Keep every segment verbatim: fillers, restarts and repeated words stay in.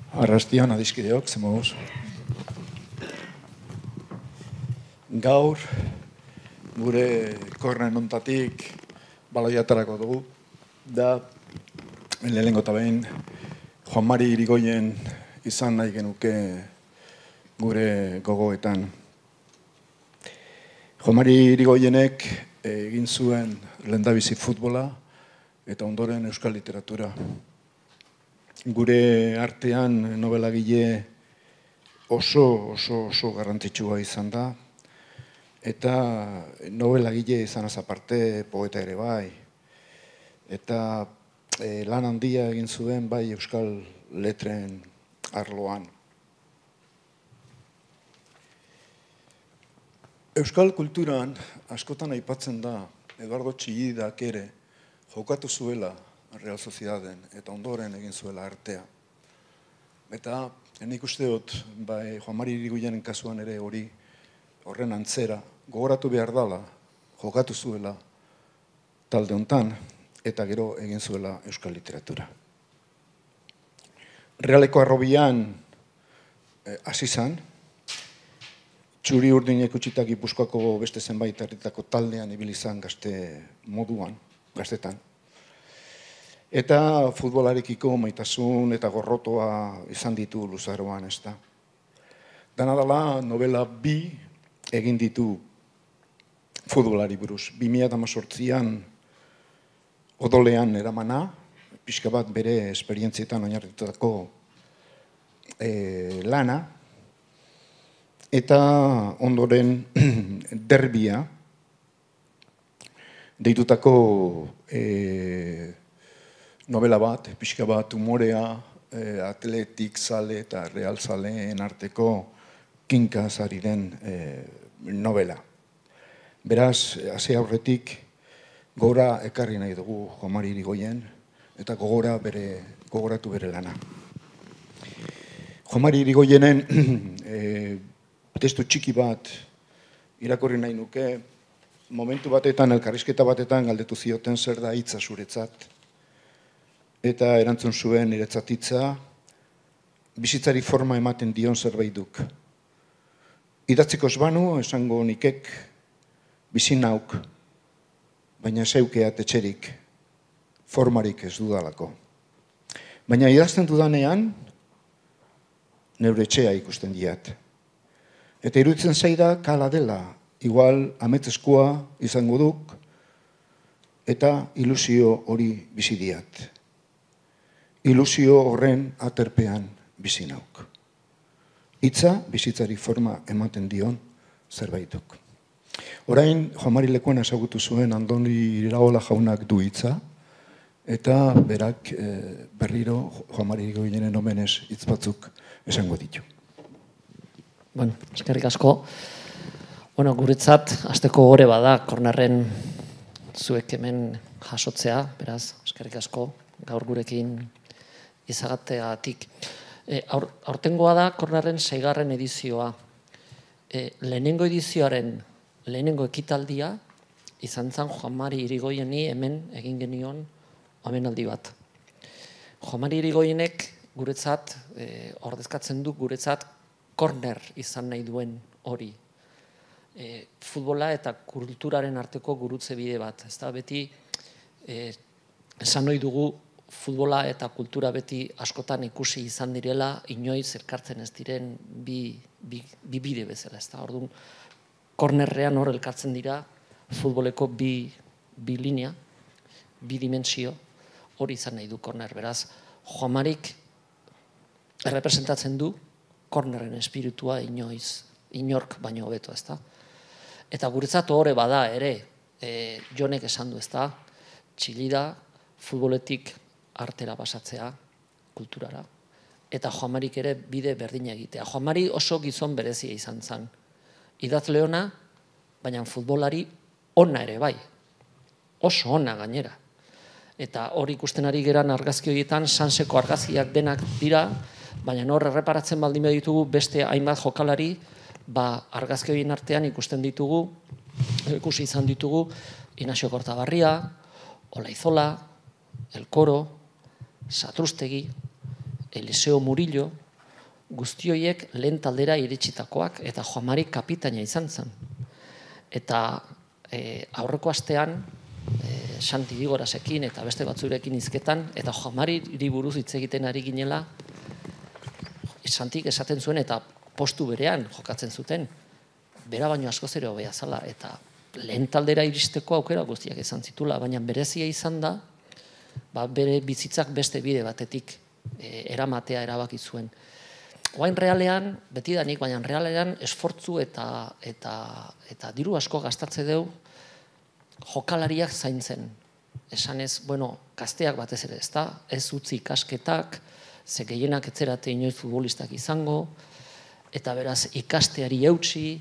Arrastian, adiskideok, zemoguz. Gaur, gure korren ontatik baloiatarako dugu, da, lehenengo eta behin, Juan Mari Irigoyen izan nahi genuke gure gogoetan. Juan Mari Irigoyenek egin zuen lehendabizi futbola eta ondoren euskal literatura. Gure artean nobelagile oso, oso, oso garrantzitsua izan da, eta nobelagile izanaz aparte poeta ere bai, eta e, lan handia egin zuen bai euskal letren arloan. Euskal kulturan askotan aipatzen da, Eduardo Chillidak ere jokatu zuela Real Sociedaden, eta ondoren egin zuela artea. Eta nik uste dut, bai, Juan Mari Irigoyenen kasuan ere hori horren antzera, gogoratu behar dela, jokatu zuela talde hontan, eta gero egin zuela euskal literatura. Realeko Harrobian hasi zan, txuri urdinek utzitak Gipuzkoako beste zenbait herritako taldean ibili zan gazte moduan, gaztetan. Eta futbolarekiko maitasun eta gorrotoa izan ditu luzaroan, ez da. Dena dela, novela bi egin ditu futbolari buruz. bi mila hemezortzian odolean eramana, pixka bat bere esperientzietan oinarritutako e, lana, eta ondoren derbia, deitutako e, novela bat, pixka bat umorea, e, atletik zale eta real zaleen arteko kinkaz ari den e, novela. Beraz, hasi aurretik gora ekarri nahi dugu Juan Mari Irigoyen eta gogora bere, gogoratu bere lana. Juan Mari Irigoyenen e, testu txiki bat irakurri nahi nuke, momentu batetan, elkarrizketa batetan galdetu zioten zer da hitza zuretzat. Eta erantzun zuen niretzat hitza, bizitzari forma ematen dion zerbait duk. Idatziko ez banu, esango nikek, bizi nauk, baina zeukeat etxerik, formarik ez dudalako. Baina idazten dudanean, neure etxea ikusten diat. Eta iruditzen zaida kala dela, igual ametzeskoa izango duk, eta ilusio hori bizi diat. Ilusio horren aterpean bizi nauk. Hitza bizitzari forma ematen dion zerbaituk. Orain, Juan Mari lekuan ezagutu zuen Andoni Iraola jaunak du hitza, eta berak e, berriro Juan Mari Irigoyenen omenez hitz batzuk esango ditu. Bueno, eskerrik asko. Bueno, guretzat, hasteko gore bada, kornarren zuek hemen jasotzea, beraz, eskerrik asko, gaur gurekin izagateatik. E, aur, aurtengoa da kornarren seigarren edizioa. E, lehenengo edizioaren lehenengo ekitaldia izan zen Juan Mari Irigoyeni hemen egin genion omenaldi bat. Juan Mari Irigoyenek guretzat, e, ordezkatzen du guretzat korner izan nahi duen hori. E, futbola eta kulturaren arteko gurutze bide bat. Ez da beti e, esan nahi dugu futbola eta kultura beti askotan ikusi izan direla, inoiz elkartzen ez diren bi, bi, bi bide bezala. Ez da, orduan, kornerrean hor elkartzen dira futboleko bi, bi linea, bi dimensio, hori izan nahi du korner. Beraz, Juan Marik errepresentatzen du kornerren espiritua inoiz, inork baino hobeto, ez da. Eta guretzat horre bada ere, e, Jonek esan du, ez da, Txillida futboletik artera pasatzea, kulturara. Eta Juan Marik ere bide berdina egitea. Juan Mari oso gizon berezia izan zen. Idazle ona, baina futbolari ona ere bai. Oso ona gainera. Eta hori ikusten ari geran argazki horietan, sanseko argazkiak denak dira, baina hor erreparatzen baldin ditugu beste hainbat jokalari, ba argazki horien artean ikusten ditugu, ikusi izan ditugu, Inazio Kortabarria, Olaizola, El Coro, Satrustegi, Eliseo Murillo, guztioiek lehen taldera iritsitakoak, eta Juan Mari kapitaina izan zen. Eta aurreko astean, Santi Digorasekin eta beste batzurekin hizketan, eta Juan Mariri buruz hitz egiten ari ginela, Santik esaten zuen eta postu berean jokatzen zuten, bera baino askoz ere hobea zala, eta lehen taldera iristeko aukera guztiak izan zitula, baina berezia izan da, bere bizitzak beste bide batetik eramatea erabaki zuen. Oain realean, betidanik, baina realean esfortzu eta diru asko gastatze deu jokalariak zaintzen. Esanez, bueno, gazteak batez ere, ez da, ez utzi ikasketak, ze gehienak etzerate inoiz futbolistak izango, eta beraz ikasteari eutsi.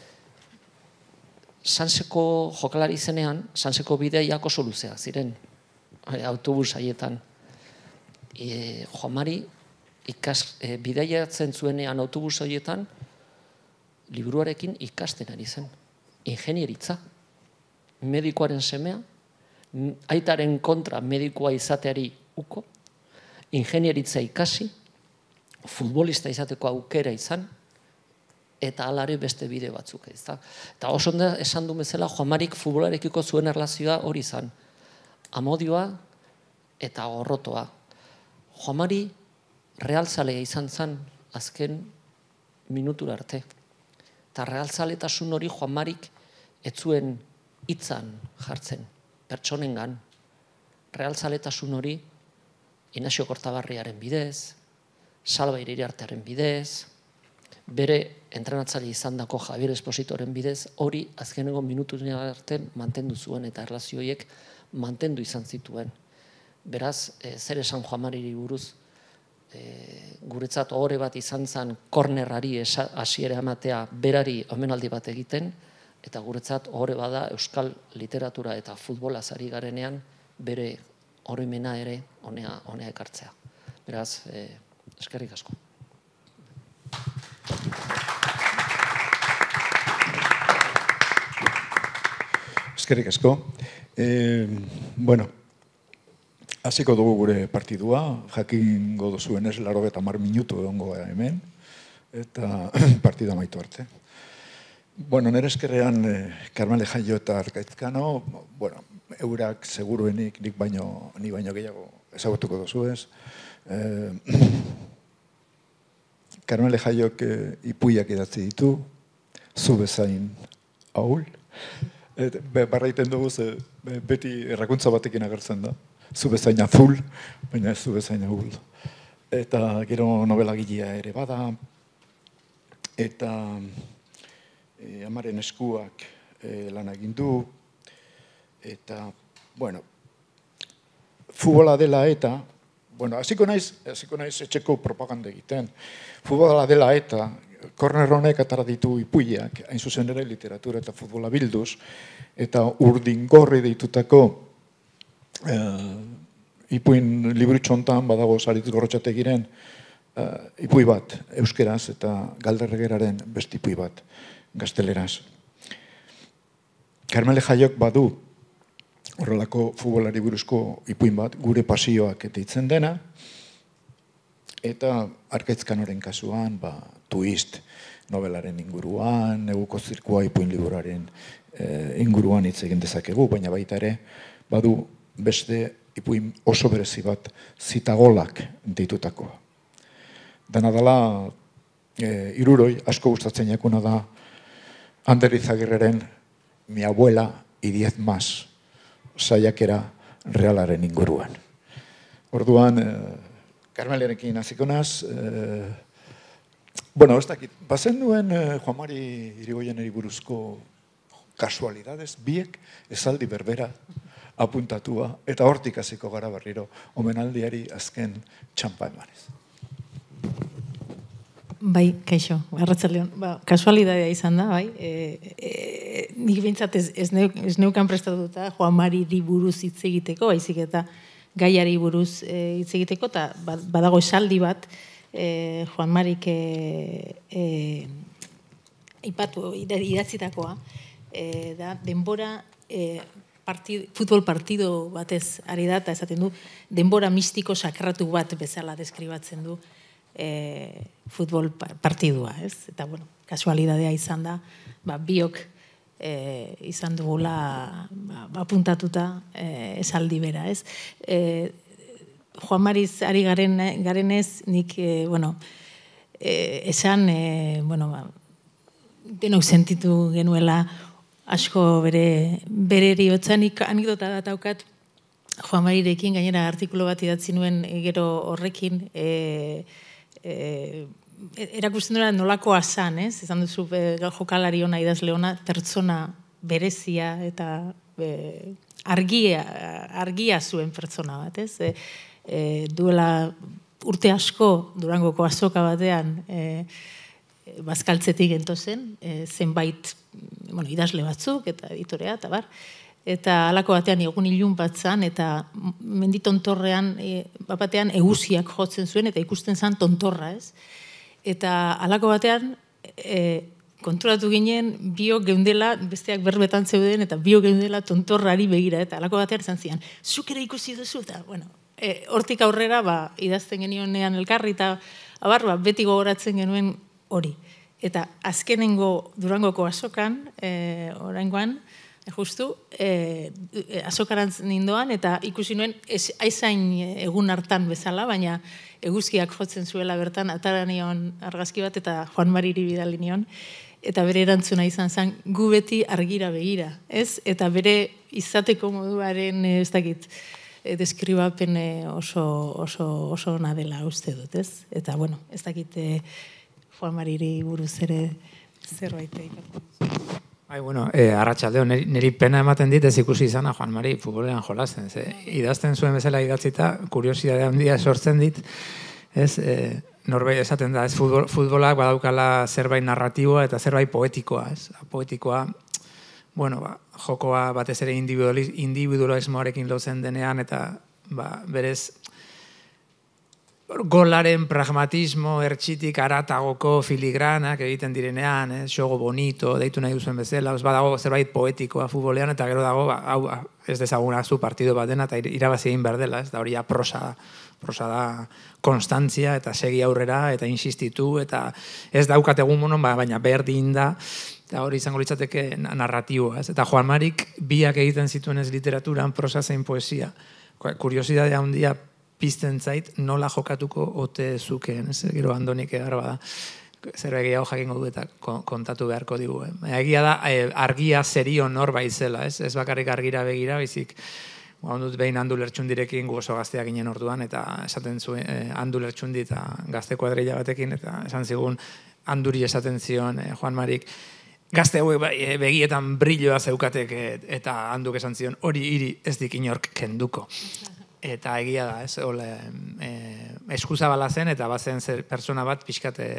Sanseko jokalari zenean, Sanseko bideiak oso luzeak ziren, autobus haietan. Juan Mari bideiatzen zuenean autobus horietan, liburuarekin ikasten ari zen. Ingenieritza. Medikoaren semea, aitaren kontra medikoa izateari uko, ingenieritza ikasi, futbolista izateko aukera izan, eta alare beste bide batzuk. Eta oso ondo esan du bezala, Juan Marik futbolarekiko zuen erlazioa hori izan. Amodioa eta gorrotoa. Juan Mari realzalea izan zen azken minutura arte. Eta realzaletasun hori Juan Marik ez zuen hitzan jartzen, pertsonengan. Realzaletasun hori Inazio Kortabarriaren bidez, Salva Iriartearen bidez, bere entrenatzaile izan dako Javier Espositoren bidez, hori azkenengo minutura arte mantendu zuen eta erlazioiek mantendu izan zituen. Beraz, zer esan Juan Mariri buruz, guretzat ohore bat izan zen kornerari hasiera ematea berari omenaldi bat egiten, eta guretzat ohore bada euskal literatura eta futbolaz ari garenean bere oroimena ere honea ekartzea. Beraz, eskerrik asko. Eskerrik asko. Bueno, hasiko dugu gure partidua, jakingo duzuenez laurogeita hamar minutu egongo gara hemen, eta partida amaitu arte. Bueno, nire eskerrean Karmele Jaio eta Arkaitzkano, bueno, eurak seguruenik nik baino, ni baino gehiago ezagutuko duzuez. Karmele Jaiok ipuiak idatzi ditu, zu bezain ahul. Barraiten dugu, beti errakuntza batekin agertzen da. Zu bezain azul, baina ez zu bezain ahul. Eta gero novelagilea ere bada, eta amaren eskuak lan egin du, eta, bueno, futbola dela eta, bueno, hasiko naiz, hasiko naiz etxeko propaganda egiten. Futbola dela eta, korner honek atara ditu ipuiak, hain zuzen ere literatura eta futbola bilduz, eta urdingorri deitutako ipuin liburutxontan badago Saritz Gorrotxategiren ipui bat euskeraz eta Galderregeraren beste ipui bat gazteleraz. Karmele Jaiok badu horrelako futbolari buruzko ipuin bat, gure pasioak deitzen dena, eta Arkaitzkanoren kasuan, twist novelaren inguruan, neguko zirkua ipuin liburaren inguruan hitz egin dezakegu, baina baita ere, badu beste ipuin oso berezi bat zitagolak deitutakoa. Dena dela, iruroi, asko gustatzen jakuna da, Ander Izagirreren Mi abuela y diez más saiakera realaren inguruan. Orduan, Karmelerekin hasiko naz, bueno, ez dakit, bazen duen Juan Mari Irigoyeneri buruzko kasualidades, biek esaldi berbera apuntatua, eta hortik hasiko gara berriro, omenaldiari azken txampa emanez. Bai, kaixo, arratzaldeon. Kasualidadea izan da, bai. Nik bintzat ez neukan prestatuta Juan Mariri buruz hitz egiteko, baizik eta gaiari buruz hitz egiteko, eta badago esaldi bat, Juan Marik ipatu idatzitakoa, da denbora partid, futbol partido batez ari da, eta esaten du, denbora mistiko sakratu bat bezala deskribatzen du e, futbol partidua, ez? Eta, bueno, kasualidadea izan da, ba, biok e, izan dugula ba, apuntatuta e, esaldi bera, ez? E, Juan Mariz ari garen, garenez, nik, e, bueno, e, esan, e, bueno, ba, denok sentitu genuela asko bere bere eriotzanik anekdota bat daukat Juan Marirekin, gainera artikulu bat idatzi nuen e, gero horrekin e, e, erakusten duela nolakoa zan, ez? Esan duzu e, jokalari ona, idazle ona, pertsona berezia eta e, argia, argia zuen pertsona bat, ez? E, e, duela urte asko Durangoko azoka batean e, bazkaltzetik gentozen, e, zenbait bueno, idazle batzuk eta editorea, eta bar, eta halako batean egun ilun bat zan, eta menditontorrean e, batean egusiak jotzen zuen, eta ikusten zan tontorra, ez? Eta halako batean e, konturatu ginen biok geundela, besteak berbetan zeuden, eta biok geundela tontorrari begira, eta halako batean izan zian, zuk ere ikusi duzu, eta, bueno, e, hortik aurrera, ba, idazten genionean elkarri, eta abar, ba, beti gogoratzen genuen hori. Eta azkenengo Durangoko azokan, e, oraingoan, justu, e, azokarantz nindoan, eta ikusi nuen, ez, aizain egun hartan bezala, baina eguzkiak jotzen zuela bertan, atara nion argazki bat, eta Juan Mariri bidali nion, eta bere erantzuna izan zen, gu beti argira begira, ez? Eta bere izateko moduaren, ez dakit, deskribapen oso, oso, oso ona dela uste dut, ez? Eta, bueno, ez dakit... Juan Mariri buruz ere zerbait egiten. Bai, bueno, eh, arratsaldeo, niri, niri pena ematen dit ez ikusi izana Juan Mari futbolean jolasten. Ze, idazten zuen bezala idatzita, kuriosidade handia sortzen dit, ez, eh, norbait esaten da, ez futbol, futbolak badaukala zerbait narratiboa eta zerbait poetikoa, ez? Poetikoa, bueno, ba, jokoa batez ere individualismoarekin lotzen denean, eta ba, berez, golaren pragmatismo ertxitik aratagoko filigranak egiten direnean, eh, xogo bonito, deitu nahi duzuen bezala, ez badago zerbait poetikoa futbolean, eta gero dago, ba, hau, ez dezaguna zu partido bat dena, eta irabazi egin behar dela, ez da hori ja prosa da, prosa da konstantzia, eta segi aurrera, eta insistitu, eta ez daukat egun monon, ba, baina berdin da, eta hori izango litzateke narratiboa, ez? Eta Juan Marik biak egiten zituen ez literaturan, prosa zein poesia, kuriosidadea handia pizten zait, nola jokatuko ote zukeen, ez, gero Andonik egar bada, zerbait gehiago jakingo du eta kontatu beharko digu. Eh? Egia da, eh, argia serio norbait zela, ez, ez bakarrik argira begira, baizik, ondut behin Andu Lertxundirekin gu oso gazteak ginen orduan, eta esaten zuen eh, Andu Lertxundi eta gazte kuadrilla batekin, eta esan zigun Anduri esaten zion eh, Juan Marik, gazte hauek eh, begietan brilloa zeukatek, eh, eta Anduk esan zion, hori hiri ez dik inork kenduko. Eta egia da, ez, ole, e, eskuzabala zen, eta bazen zer pertsona bat pixkat e,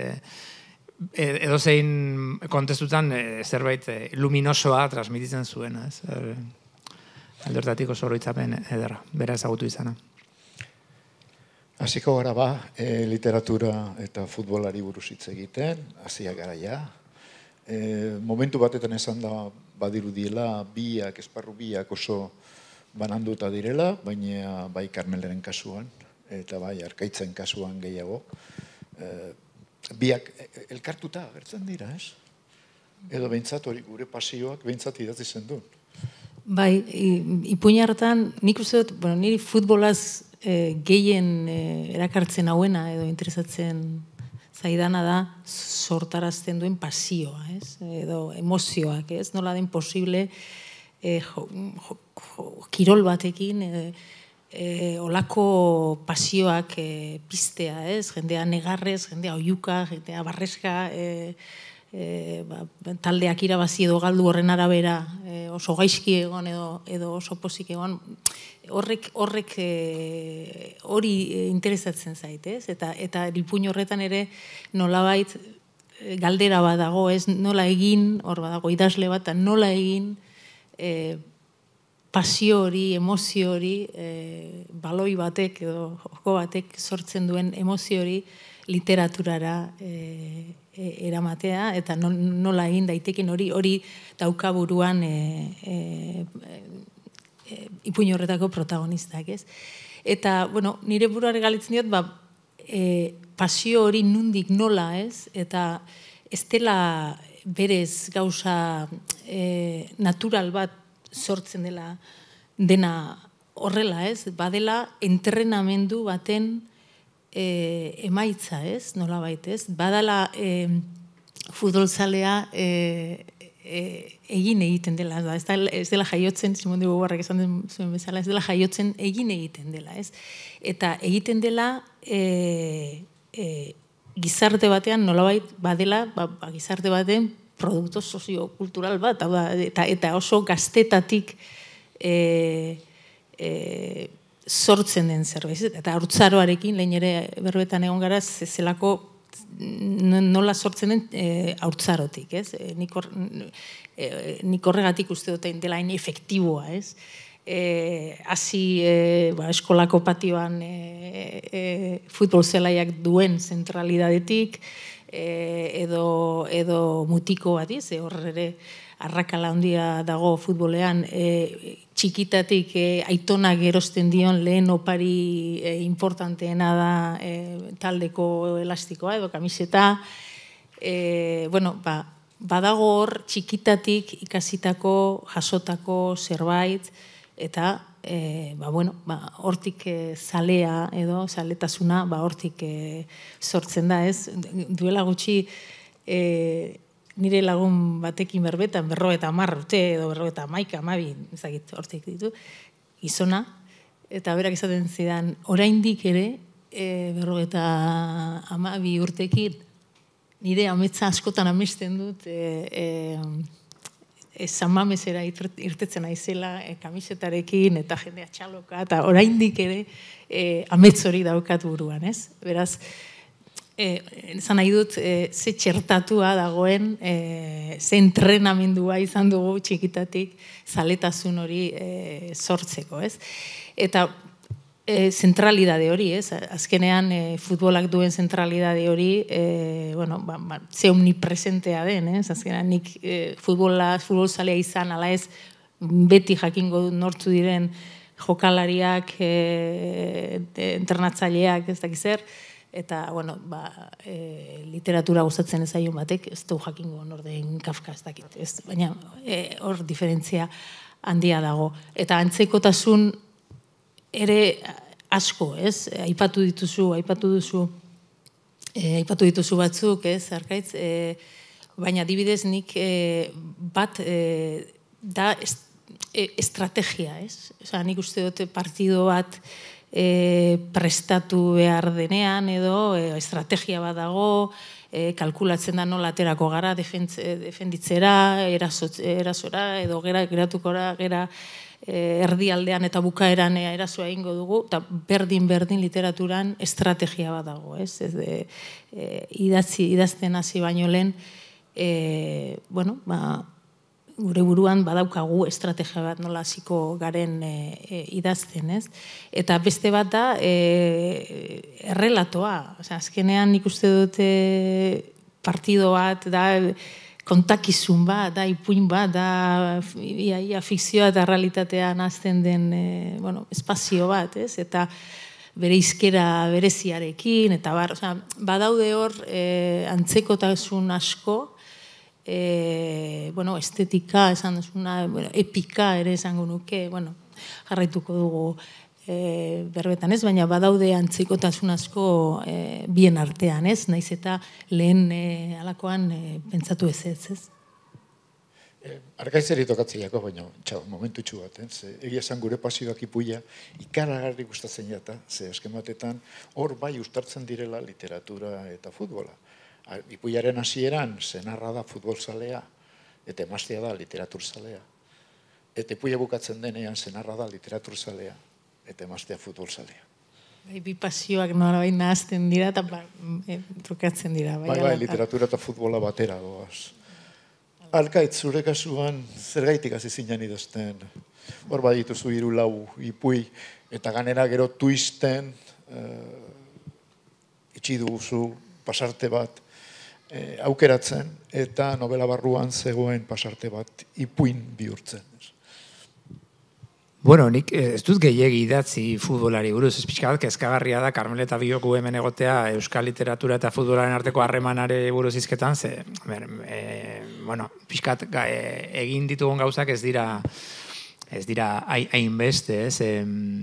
edozein kontestutan e, zerbait e, luminosoa transmititzen zuen, ez. E, Aldortatik oso oroitzapen ederra, bera ezagutu izana. Hasiko gara ba, e, literatura eta futbolari buruz hitz egiten, hasiak gara ja. E, momentu batetan esan da badirudiela, biak, esparru biak oso bananduta direla, baina bai Karmeleren kasuan, eta bai Arkaitzen kasuan gehiago. E, biak elkartuta agertzen dira, ez? Edo behintzat hori gure pasioak behintzat idatzi zen du. Bai, ipuin hartan, nik uste dut, bueno, niri futbolaz e, gehien e, erakartzen hauena, edo interesatzen zaidana da, sortarazten duen pasioa, ez? Edo emozioak, ez? Nola den posible, E, jo, jo, jo, kirol batekin e, e, olako pasioak e, piztea, ez? Jendea negarrez, jendea oiuka, jendea barreska, e, e, ba, taldeak irabazi edo galdu horren arabera e, oso gaizki egon edo, edo oso pozik egon, horrek horrek e, hori interesatzen zait, ez? Eta, eta ipuin horretan ere nolabait galdera bat dago, ez? Nola egin, hor badago idazle bat, nola egin E, pasio hori, emozio hori, e, baloi batek edo joko batek sortzen duen emozio hori literaturara e, e, eramatea, eta no, nola egin daiteken hori hori daukaburuan e, e, ipuin horretako protagonistak, ez? Eta, bueno, nire buruare galitzen diot, ba, e, pasio hori nundik nola, ez? Eta ez dela berez gauza e, natural bat sortzen dela dena horrela, ez? Badela entrenamendu baten e, emaitza, ez? Nola bait, ez? Badala e, futbolzalea e, e, egin egiten dela, ez, da, ez dela jaiotzen, Simon de Beauvoirrek esan den zuen bezala, ez dela jaiotzen egin egiten dela, ez? Eta egiten dela e, e, gizarte batean nolabait badela, ba, ba, gizarte baten produktu soziokultural bat, da, eta, eta oso gaztetatik e, e, sortzen den zerbait. Eta haurtzaroarekin, lehen ere berbetan egon gara, zelako nola sortzen den e, haurtzarotik, ez? E, nik, or, e, nik horregatik uste dut dela hain efektiboa, ez? E, hasi e, ba, eskolako patioan e, e, futbol zelaiak duen zentralidadetik, e, edo, edo mutiko bat, ez? E, horre ere arrakala handia dago futbolean, e, txikitatik e, aitonak erosten dion lehen opari e, importanteena da e, taldeko elastikoa edo kamiseta. E, bueno, ba, badago hor txikitatik ikasitako, jasotako zerbait, eta e, ba, bueno, ba, hortik e, zalea edo zaletasuna ba, hortik e, sortzen da, ez? Duela gutxi e, nire lagun batekin berbetan, berro eta hamar urte edo berro eta hamaika, hamabi, ezagit, hortik ditu, gizona, eta berak izaten zidan, oraindik ere, e, berro eta hamabi urtekin, nire ametsa askotan amesten dut, e, e, zamamezera irtetzen aizela, e, kamisetarekin, eta jendea txaloka, eta oraindik ere, e, amets hori daukat buruan, ez? Beraz, Zan nahi dut, e, ze txertatua dagoen, e, ze entrenamendua izan dugu txikitatik zaletasun hori e, sortzeko, ez? Eta e, zentralidade hori, ez? Azkenean e, futbolak duen zentralidade hori, e, bueno, ba, ba, ze omnipresentea den, ez? Azkenean nik e, futbola, futbolzalea izan, ala ez, beti jakingo nortzu diren jokalariak, e, entrenatzaileak, ez dakiz zer, eta, bueno, ba, e, literatura gustatzen ez zaion batek, ez du jakingo norden Kafka ez dakit, ez, baina e, hor diferentzia handia dago. Eta antzekotasun ere asko, ez, aipatu dituzu, aipatu duzu, e, aipatu dituzu batzuk, ez, Arkaitz, e, baina adibidez nik e, bat e, da est, e, estrategia, ez, oza, nik uste dute partido bat, E, prestatu behar denean edo e, estrategia bat dago, e, kalkulatzen da nola aterako gara defenditzera, erasora edo gera, geratukora, gera e, erdialdean eta bukaeran erasoa egingo dugu, eta berdin-berdin literaturan estrategia bat dago, ez? Ez de, e, idatzi, idazten hasi baino lehen, e, bueno, ba, gure buruan badaukagu estrategia bat nola hasiko garen e, e, idazten, ez? Eta beste bat da e, errelatoa. Osea, azkenean nik uste dute partido bat, da kontakizun bat, da ipuin bat, da ia, ia fikzioa eta realitatea nazten den e, bueno, espazio bat, ez? Eta bere izkera bereziarekin, eta bar, osea, badaude hor e, antzekotasun asko, E, bueno, estetika, esan duzuna, bueno, epika ere esango nuke, bueno, jarraituko dugu e, berbetan ez, baina badaude antzikotasun asko e, bien artean, ez, naiz eta lehen e, alakoan e, pentsatu ez ez, ez? E, Arkaizeri tokatzeiako, baina txau, momentu txu bat, eh? Egia esan gure pasioak ipuia, ikaragarri gustatzen jata, ze esken batetan, hor bai ustartzen direla literatura eta futbola. Ipuiaren hasieran zenarra da futbolzalea, eta emaztea da literaturzalea. Eta ipuia bukatzen denean zenarra da literaturzalea, eta emaztea futbolzalea. Bai, bi pasioak norabait nahazten dira, eta e, trukatzen dira. Bai, bai, literatura eta futbola batera doaz. Alkaitz, zure kasuan, zergaitik hasi zinen idazten. Hor badituzu hiru lau ipui, eta ganera gero twisten, uh, itxi duguzu pasarte bat, E, aukeratzen, eta novela barruan zegoen pasarte bat ipuin bihurtzen. Bueno, nik ez dut gehiegi idatzi futbolari buruz, ez pixka bat kezkagarria da Karmeleta Bioku hemen egotea euskal literatura eta futbolaren arteko harremanare buruz izketan, ze, ber, e, bueno, pixkat e, egin ditugun gauzak ez dira, ez dira hainbeste, ez, e,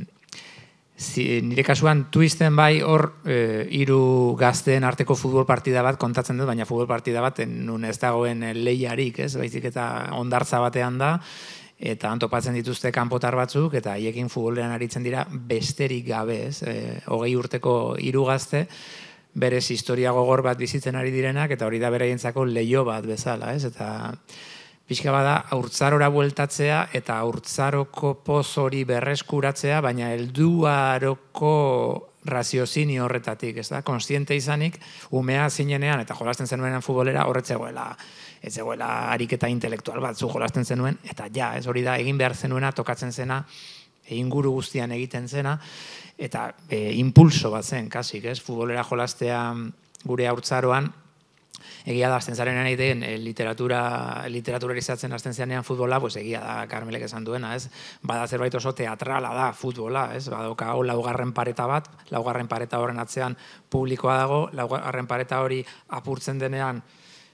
zi, nire kasuan twisten bai hor e, hiru gazteen arteko futbol partida bat kontatzen dut, baina futbol partida bat nun ez dagoen lehiarik, ez, baizik eta ondartza batean da, eta antopatzen dituzte kanpotar batzuk, eta haiekin futbolean aritzen dira besterik gabe, ez? E, hogei urteko hiru gazte, berez historia gogor bat bizitzen ari direnak, eta hori da beraientzako leiho bat bezala, ez? Eta pixka bada, haurtzarora bueltatzea, eta haurtzaroko poz hori berreskuratzea, baina helduaroko raziozini horretatik, ez da? Konstiente izanik, umea zinenean, eta jolasten zenuenean futbolera, horretzegoela, ez zegoela ariketa intelektual bat zu jolasten zenuen, eta ja, ez hori da, egin behar zenuena, tokatzen zena, inguru guztian egiten zena, eta e, impulso bat zen, kasik, ez? Futbolera jolastea gure haurtzaroan, egia da, azten zaren egiten, e, literatura, literaturarizatzen azten zanean futbola, pues egia da, Karmelek esan duena, ez? Bada zerbait oso teatrala da futbola, ez? Badoka, hau laugarren pareta bat, laugarren pareta horren atzean publikoa dago, laugarren pareta hori apurtzen denean,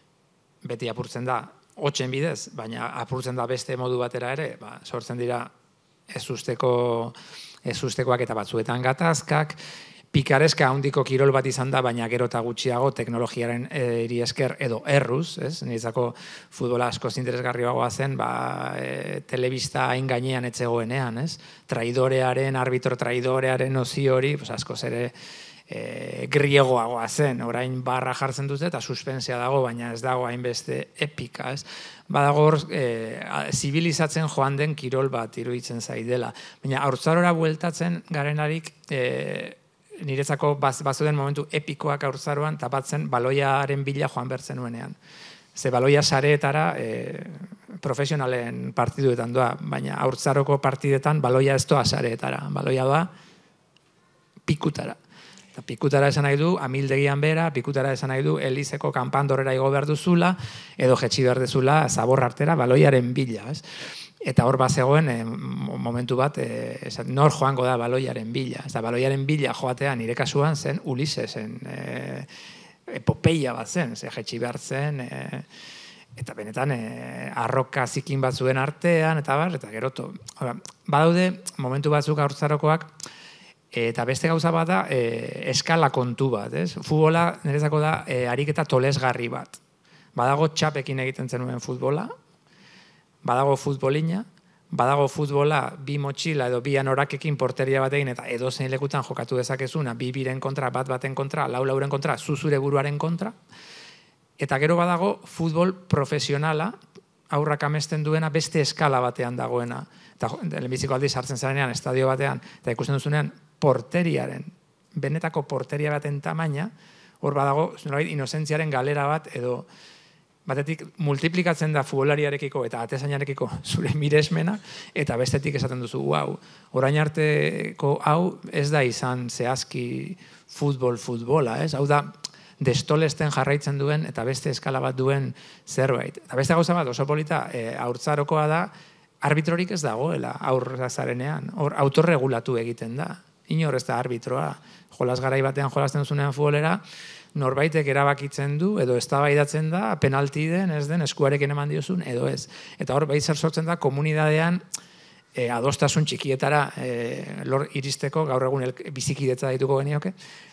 beti apurtzen da, hotxen bidez, baina apurtzen da beste modu batera ere, ba, sortzen dira ez usteko, ez ustekoak eta batzuetan gatazkak, pikareska handiko kirol bat izan da, baina gero eta gutxiago teknologiaren eri esker edo erruz, ez? Niretzako futbola askoz interesgarriagoa zen, ba, e, telebista hain gainean etzegoenean, ez? Traidorearen, arbitro traidorearen nozio hori, pues, askoz ere E, griegoagoa zen, orain barra jartzen dute eta suspensia dago, baina ez dago hainbeste epika, ez? Badago hor, e, zibilizatzen joan den kirol bat iruditzen zaidela. Baina haurtzarora bueltatzen garenarik, e, niretzako baz, bazuden momentu epikoak haurtzaroan, tapatzen baloiaren bila joan bertzen nuenean. Ze baloia sareetara e, profesionalen partiduetan doa, baina haurtzaroko partidetan baloia ez doa sareetara, baloia doa pikutara. Pikutara esan nahi du, amildegian bera, pikutara esan nahi du, Elizeko kanpandorrera igo behar duzula, edo jetxi behar duzula, zabor artera, baloiaren bila, ez? Eta hor bat zegoen, e, momentu bat, e, nor joango da baloiaren bila. Eta baloiaren bila joatean, nire kasuan zen Ulisesen, e, epopeia bat zen, ze jetxi behar zen, e, eta benetan, e, arroka zikin batzuen artean, eta bar, eta geroto. Badaude, momentu batzuk haurtzarokoak, eta beste gauza bat da, e, eskala kontu bat, ez? Futbola, niretzako da, e, ariketa tolesgarri bat. Badago txapekin egiten zenuen futbola, badago futbolina, badago futbola bi motxila edo bi anorakekin porteria batekin eta edozein lekutan jokatu dezakezuna, bi biren kontra, bat baten kontra, lau lauren kontra, zuzure buruaren kontra, eta gero badago futbol profesionala, aurrak amesten duena beste eskala batean dagoena. Eta lehenbiziko aldiz hartzen zarenean, estadio batean, eta ikusten duzunean, porteriaren, benetako porteria baten tamaina, hor badago, inozentziaren galera bat, edo batetik multiplikatzen da futbolariarekiko eta atezainarekiko zure miresmena, eta bestetik esaten duzu, wow, orain arteko hau ez da izan zehazki futbol-futbola, ez? Hau da, destolesten jarraitzen duen eta beste eskala bat duen zerbait. Eta beste gauza bat, oso polita, e, haurtzarokoa da, arbitrorik ez dagoela aurrazarenean, hor autorregulatu egiten da. Inor ez da arbitroa. Jolas garai batean jolasten duzunean futbolera, norbaitek erabakitzen du, edo eztabaidatzen da, penalti den, ez den, eskuarekin eman diozun, edo ez. Eta hor, bai zer sortzen da, komunidadean, e, adostasun txikietara e, lor iristeko, gaur egun el, bizikidetza dituko genioke,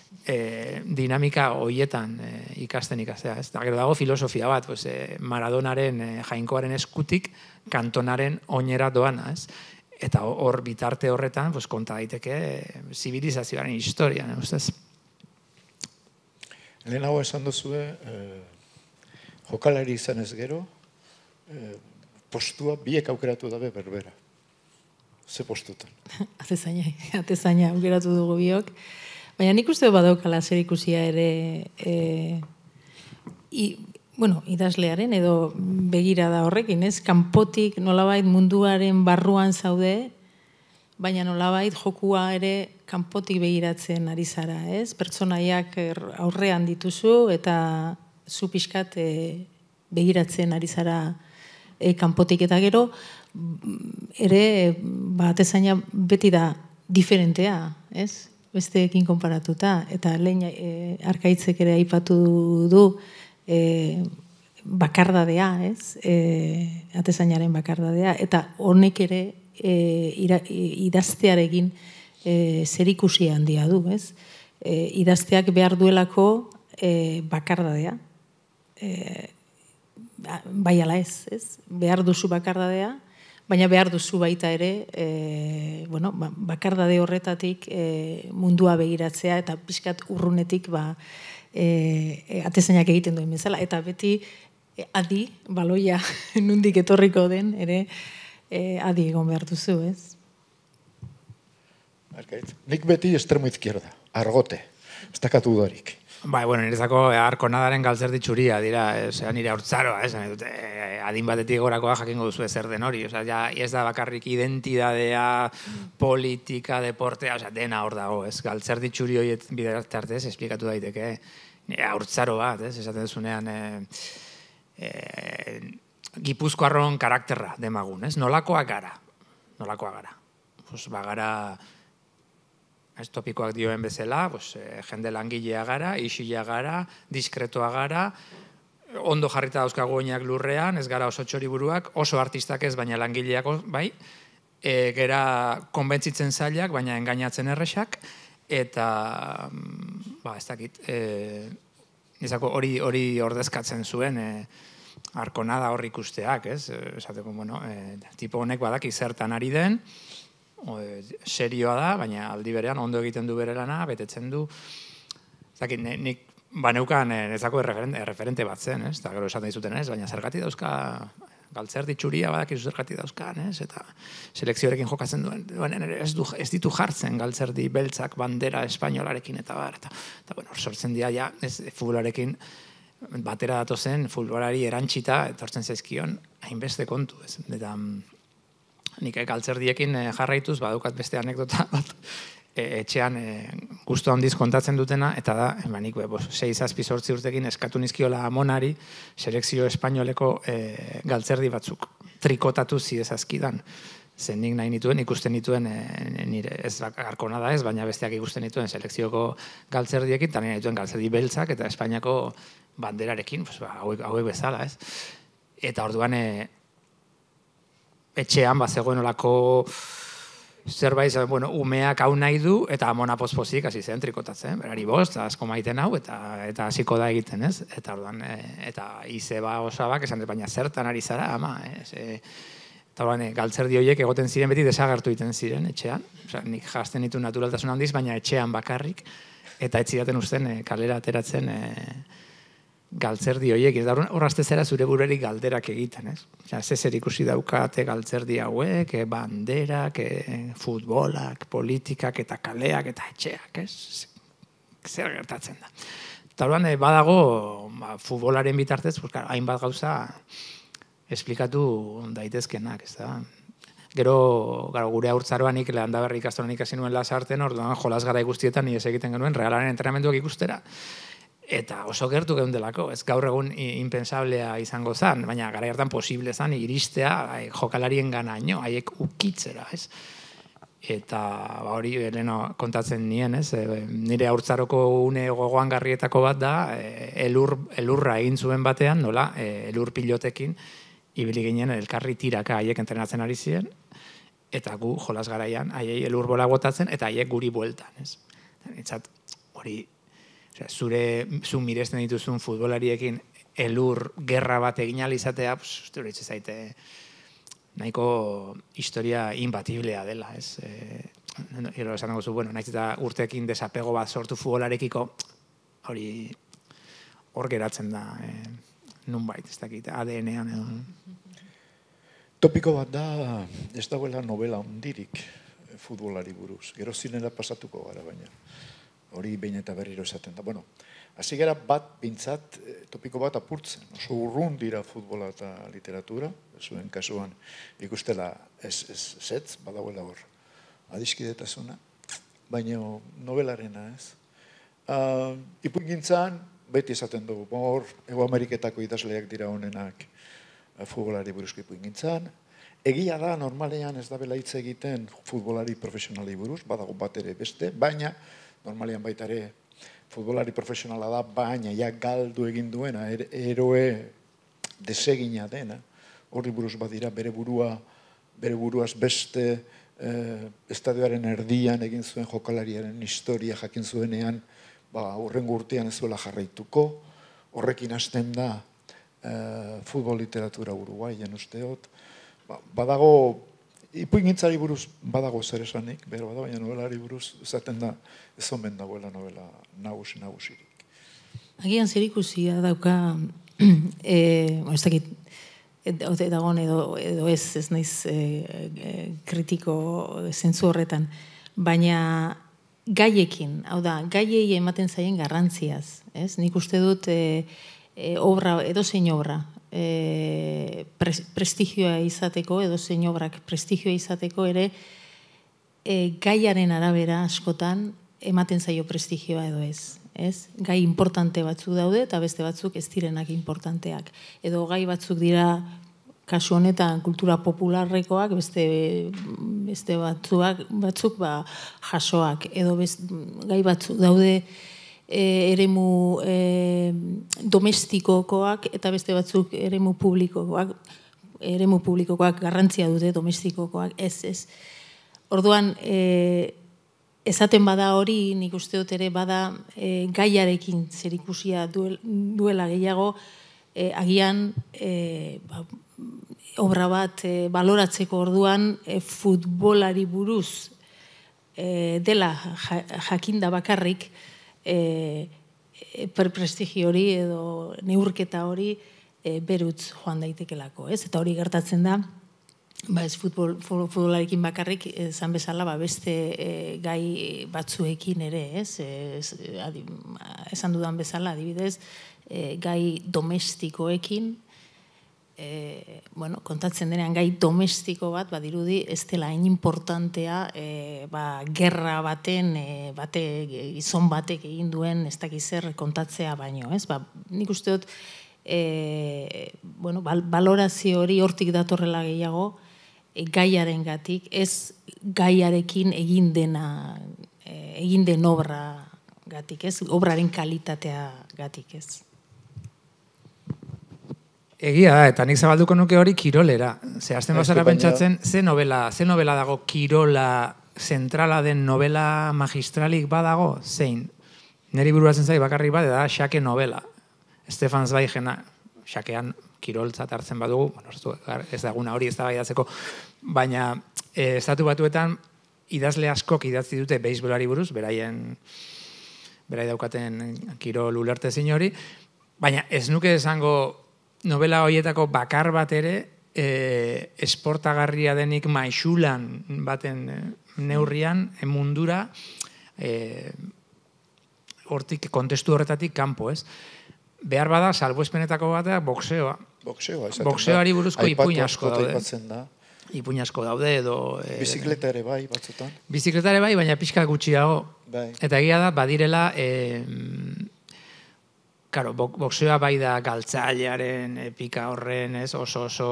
e, dinamika hoietan e, ikasten ikastea. Ez? Da, gero dago filosofia bat, pues, e, Maradonaren e, jainkoaren eskutik, kantonaren oinera doana, ez? Eta hor bitarte horretan, pues, konta daiteke zibilizazioaren historian, ustez. Lehenago esan duzue, eh, jokalari izan ez gero, eh, postua biek aukeratu dabe berbera. Ze postutan? Atezaina, atezaina aukeratu dugu biok. Baina nik uste badaukala zer ikusia ere, e, i, bueno, idazlearen edo begira da horrekin, ez? Kanpotik nolabait munduaren barruan zaude, baina nolabait jokua ere kanpotik begiratzen ari zara, ez? Pertsonaiak aurrean dituzu eta zu pixkat e, begiratzen ari zara e, kanpotik eta gero, ere, ba, atezaina beti da diferentea, ez? Besteekin konparatuta, eta lehen e, Arkaitzek ere aipatu du e, bakardadea, ez? E, atezainaren bakardadea, eta honek ere e, ira, idaztearekin e, zerikusi handia du, ez? E, idazteak behar duelako e, bakardadea. E, bai ala ez, ez? Behar duzu bakardadea, baina behar duzu baita ere, e, bueno, ba, bakardade horretatik e, mundua begiratzea eta pixkat urrunetik ba, e, atezainak egiten duen bezala. Eta beti e, adi, baloia nundik etorriko den, ere e, adi egon behar duzu, ez? Arkaitz, nik beti estremo izquierda, argote, ez dakatu dudarik. Bai, bueno, niretzako Arkonadaren galtzerdi txuria dira, osea, nire haurtzaroa, ez, eh, adin batetik gorakoa jakingo duzu zer den hori, osea, ja, ez da bakarrik identidadea, politika, deportea, osea, dena hor dago, ez, galtzerdi txuri horiet biderartez, esplikatu daiteke, nire haurtzaro bat, ez, esaten duzunean, eh, eh, Gipuzkoarron karakterra demagun, ez, nolakoak gara, nolakoak gara, pues, bagara, ez topikoak dioen bezala, pues, eh, jende langilea gara, isila gara, diskretoa gara, ondo jarrita dauzkagu oinak lurrean, ez gara oso txoriburuak, oso artistak ez, baina langileako, bai, e, gera konbentzitzen zailak, baina engainatzen erresak, eta, ba, ez dakit, e, izako hori hori ordezkatzen zuen, e, Arkonada hor ikusteak, ez? Esateko, bueno, e, tipo honek badaki zertan ari den, O, serioa da, baina aldi berean ondo egiten du bere lana, betetzen du. Zaki, nik baneukan ezako erreferente bat zen, ez? Eta gero esaten dizuten, ez? Baina zergati dauzka, galtzerdi txuria badakizu zergati dauzkan, ez? Eta selekzioarekin jokatzen duen, ez, du, ez ditu jartzen galtzerdi beltzak bandera espainolarekin eta bar. Eta, eta bueno, sortzen dira, ja, ez, futbolarekin batera datozen, futbolari erantxita, etortzen zaizkion, hainbeste kontu, ez? Eta nik galtzerdiekin jarraituz, badukat beste anekdota bat, etxean gustu handiz kontatzen dutena, eta da, nik sei zazpi zortzi urtekin eskatu nizkiola amonari, selekzio espainoleko galtzerdi batzuk trikotatu zidezazkidan. Zen nik nahi nituen, ikusten nituen, nire ez Arkonada ez, baina besteak ikusten nituen selekzioko galtzerdiekin, eta nire nituen galtzerdi beltzak, eta Espainiako banderarekin, hauek bezala, ez? Eta orduan, etxean, ba, zegoen olako zerbait, bueno, umeak hau nahi du, eta amona pospozik hasi zen trikotatzen, berari bost, asko maiten hau, eta eta hasiko da egiten, ez? Eta orduan, eta izeba osabak, esan dut, baina zertan ari zara, ama, ez? Eta orduan, galtzerdi horiek egoten ziren beti desagertu egiten ziren etxean, osea, nik jazten ditu naturaltasun handiz, baina etxean bakarrik, eta etzidaten usten kalera ateratzen galtzerdi horiek, eta horrazte zera zure bururik galderak egiten, ez? Ze zer ikusi daukate galtzerdi hauek, banderak, futbolak, politikak, eta kaleak, eta etxeak, ez? Zer gertatzen da. Eta horren, badago, futbolaren bitartez, hainbat gauza esplikatu daitezkenak, ez da? Gero, gure haurtzaroanik, Lehandaberri ikastolan ikasi nuen Lasarten, orduan jolas gara guztietan, ni ez egiten genuen, realaren entrenamenduak ikustera. Eta oso gertu geundelako, ez gaur egun impensablea izango zen, baina gara hartan posible zen iristea jokalarien ganaino, haiek ukitzera, ez? Eta hori leheno kontatzen nien, ez? Nire haurtzaroko une gogoan garrietako bat da, elurra egin zuen batean, nola, elur pilotekin, ibili ginen elkarri tiraka haiek entrenatzen ari ziren, eta gu jolas garaian, haiei elur bola botatzen, eta haiek guri bueltan, ez? Etzat, hori, zure, zu miresten dituzun futbolariekin elur gerra bat egin alizatea, uste hori zaite nahiko historia imbatiblea dela, ez? Gero esan nago zu, bueno, nahiz eta urtekin desapego bat sortu futbolarekiko, hori hor geratzen da, nunbait, ez dakit, A D N-ean edo. Topiko bat da, ez dagoela novela ondirik futbolari buruz. Gero zinera pasatuko gara baina. Hori behin eta berriro esaten da. Bueno, hasi gara bat bintzat, topiko bat apurtzen. Oso urrun dira futbola eta literatura, zuen kasuan ikustela ez zetz, badagoela hor. Adiskidetasuna, baina novelarena ez. Ipuin gintzan, beti esaten dugu, hor, Ego Ameriketako idazleak dira honenak futbolari buruzko ipuin gintzan, Egia da, normalean ez da bela hitz egiten futbolari profesionalei buruz, badago bat ere beste, baina normalean baita ere futbolari profesionala da, baina ja galdu egin duena, er, eroe desegina dena, horri buruz badira bere burua, bere buruaz beste eh, estadioaren erdian egin zuen jokalariaren historia jakin zuenean, ba, horrengo urtean ez zuela jarraituko, horrekin hasten da eh, futbol literatura Uruguaien usteot, ba, badago, ipuingintzari buruz badago zer esanik, bero badago, baina novelari buruz esaten da ez omen dagoela novela nagusi nagusirik. Agian zer ikusia dauka, e, ez dakit, ote dagoen edo, edo ez, ez naiz e, e, kritiko zentzu horretan, baina gaiekin, hau da, gaiei ematen zaien garrantziaz, ez? Nik uste dut e, e, obra, edo zein obra, e, pre, prestigioa izateko, edo zein obrak prestigioa izateko ere, e, gaiaren arabera askotan ematen zaio prestigioa edo ez. Ez? Gai importante batzuk daude eta beste batzuk ez direnak importanteak. Edo gai batzuk dira kasu honetan kultura popularrekoak, beste, beste batzuak, batzuk ba, jasoak. Edo best, gai batzuk daude e, eremu e, domestikokoak eta beste batzuk eremu publikokoak, eremu publikokoak garrantzia dute domestikokoak, ez, ez. Orduan, e, esaten bada hori, nik uste dut ere bada e, gaiarekin zerikusia duel, duela gehiago, e, agian e, ba, obra bat e, baloratzeko orduan e, futbolari buruz e, dela ja, jakinda bakarrik e, e, prestigio hori edo neurketa hori e, berutz joan daitekelako, ez? Eta hori gertatzen da, ba ez futbol, futbolarekin bakarrik esan bezala ba beste e, gai batzuekin ere, ez? Ez, adi, esan dudan bezala adibidez, e, gai domestikoekin, e, bueno, kontatzen denean gai domestiko bat, badirudi ez dela hain importantea e, ba, gerra baten, e, bate, gizon batek egin duen ez dakiz zer kontatzea baino, ez? Ba, nik uste dut e, bueno, bal, balorazio hori hortik datorrela gehiago, gaiaren gatik, ez gaiarekin egin dena, egin den obra gatik, ez? Obraren kalitatea gatik, ez? Egia da, eta nik zabalduko nuke hori kirolera. Ze, azten bazara pentsatzen, ze novela, ze novela dago kirola zentrala den novela magistralik badago, zein? Neri bururatzen zai bakarrik bat, da xake novela. Stefan Zweigena, xakean kiroltzat hartzen badugu, bueno, ez daguna hori ez da baidatzeko, baina e, estatu batuetan idazle askok idatzi dute beisbolari buruz, beraien berai daukaten kirol ulertezin hori, baina ez nuke esango novela horietako bakar bat ere e, esportagarria denik maixulan baten e, neurrian, e, mundura, e, hortik, kontestu horretatik kanpo, ez? Behar bada, salbuespenetako batea, boxeoa. Boxeoa, boxeoari buruzko ipuin asko daude. Da. Ipuin asko daude, edo... E, bizikleta ere bai, batzutan. Bizikleta ere bai, baina pixka gutxiago. Bai. Eta egia da, badirela... E, karo, boxeoa bai da galtzailearen, epika horren, ez, oso oso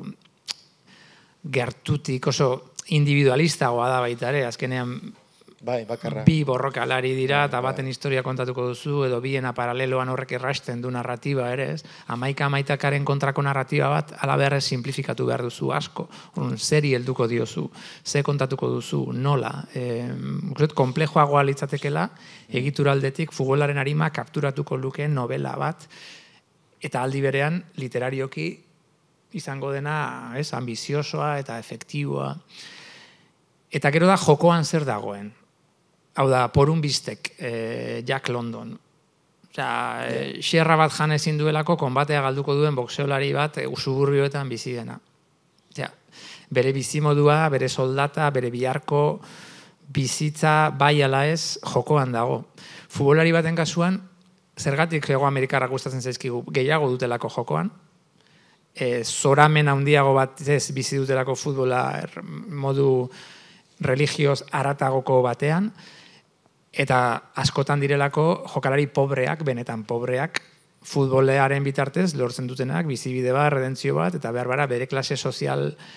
gertutik, oso individualistagoa da baita ere, azkenean... Bai, bakarra. Bi borrokalari dira, eta baten historia kontatuko duzu, edo biena paraleloan horrek errasten du narratiba ere, ez? Amaika amaitakaren kontrako narratiba bat, ala beharrez simplifikatu behar duzu asko. Orduan, zeri helduko diozu, ze kontatuko duzu, nola. E, komplejoagoa litzatekela, egituraldetik futbolaren arima kapturatuko lukeen novela bat, eta aldi berean, literarioki izango dena, ez, ambiziosoa eta efektiboa. Eta gero da, jokoan zer dagoen. Hau da, porun biztek, eh, Jack London. Osea, eh, xerra bat jan ezin duelako, konbatea galduko duen boxeolari bat eh, suburbioetan bizi dena. Osea, bere bizimodua, bere soldata, bere biharko bizitza bai ala ez jokoan dago. Futbolari baten kasuan, zergatik Hego Amerikarrak gustatzen zaizkigu gehiago dutelako jokoan, e, zoramen handiago bat ez bizi dutelako futbola modu religioz aratagoko batean, eta askotan direlako jokalari pobreak, benetan pobreak, futbolearen bitartez lortzen dutenak, bizibide bat, redentzio bat, eta behar bara bere klase sozial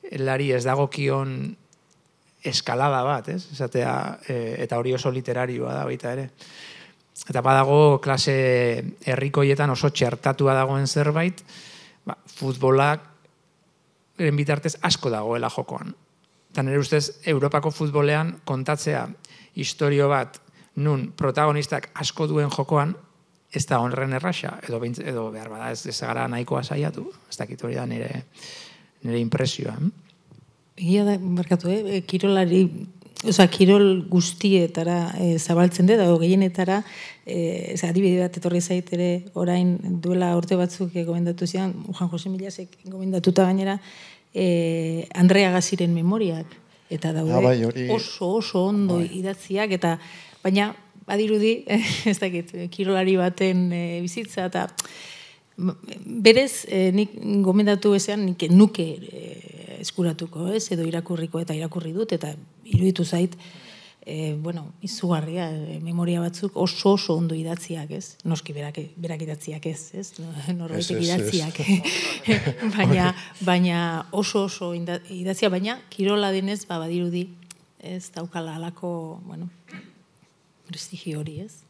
lari ez dagokion eskalada bat, ez? Esatea, eta hori oso literarioa da baita ere. Eta badago klase herrikoietan oso txertatua dagoen zerbait, ba, futbolak eren bitartez asko dagoela jokoan. Eta nire ustez, Europako futbolean kontatzea historio bat nun protagonistak asko duen jokoan, ez da honren erraxa, edo, edo behar bada ez, ez gara nahikoa saiatu, ez dakit hori da nire, nire impresioa. Egia da, markatu, eh? Kirolari, oza, kirol guztietara e, zabaltzen dut, edo gehienetara, e, adibide bat etorri zait ere orain duela urte batzuk e, gomendatu zian, Juan Jose Milasek gomendatuta gainera, e, Andrea Gaziren memoriak, eta daude ah, bai, hori... oso oso ondo bai. Idatziak, eta baina badirudi, ez dakit, kirolari baten e, bizitza, eta berez, eh, nik gomendatu ezean, nik nuke eh, eskuratuko, ez, edo irakurriko eta irakurri dut, eta iruditu zait, eh, bueno, izugarria, eh, memoria batzuk oso oso ondo idatziak, ez? Noski berak, berak idatziak ez, ez? Norbaitek idatziak. baina, baina oso oso idatzia, baina kirola denez, ba, badirudi, ez daukala alako, bueno, prestigio hori, ez?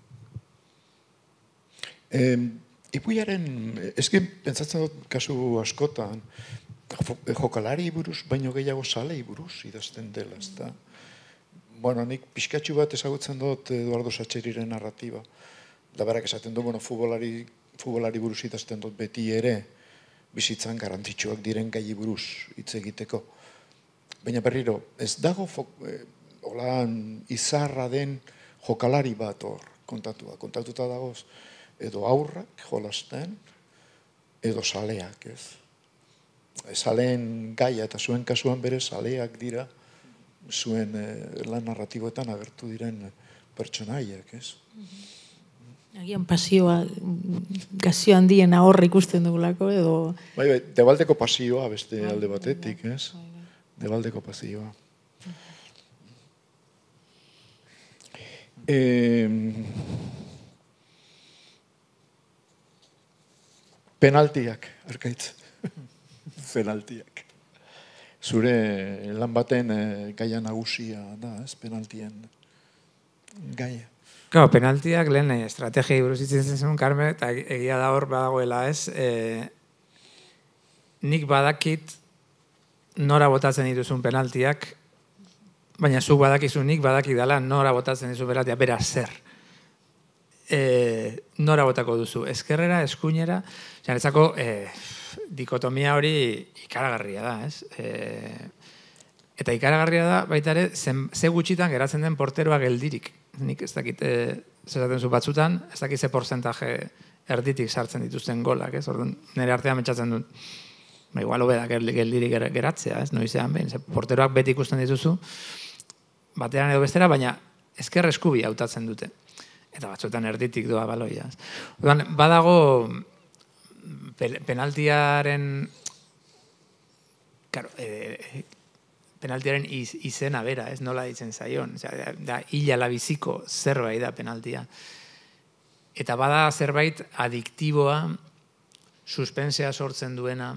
Eh, Ipuiaren, ezki pentsatzen dut kasu askotan, jokalari buruz, baino gehiago salei buruz idazten dela, ez da. Bueno, nik pixkatxu bat ezagutzen dut Eduardo Satxeriren narratiba. Da berak esaten du, bueno, futbolari, futbolari buruz idazten dut beti ere, bizitzan garrantzitsuak diren gai buruz hitz egiteko. Baina berriro, ez dago eh, holan izarra den jokalari bat hor kontatua, kontatuta dagoz, edo aurrak jolasten, edo saleak, ez? Saleen gaia eta zuen kasuan bere saleak dira zuen eh, lan narratiboetan agertu diren pertsonaiak, ez? Agian pasioa, gazio handien ahorra ikusten dugulako, edo... Bai, bai, debaldeko pasioa beste alde batetik, ez? Debaldeko pasioa. Eh... Penaltiak, arkaitz. Penaltiak. Zure lan baten gaia nagusia da, ez? Penaltien gaia. Claro, penaltiak lehen estrategiai buruz itzen zen, Carme, eta egia da hor badagoela, ez? E, nik badakit nora botatzen dituzun penaltiak, baina zuk badakizu nik badakit dela nora botatzen dituzun penaltiak, beraz zer. E, nora botako duzu, eskerrera, eskuinera, jaretzako e, dikotomia hori ikaragarria da, ez? E, eta ikaragarria da, baita ere, ze gutxitan geratzen den porteroa geldirik. Nik ez dakit, e, zeraten zu batzutan, ez dakit ze porcentaje erditik sartzen dituzten golak, ez? Orduan, nire artean metxatzen dut, ba, igual hobedak geldirik geratzea, ez? Noizean behin, ze porteroak beti ikusten dituzu, batean edo bestera, baina esker eskubi hautatzen dute. Eta batzuetan erditik doa baloia. Orduan, badago penaltiaren claro, eh, penaltiaren iz, izena bera, ez nola ditzen zaion. O sea, da hila labiziko zerbait da penaltia. Eta bada zerbait adiktiboa, suspensea sortzen duena,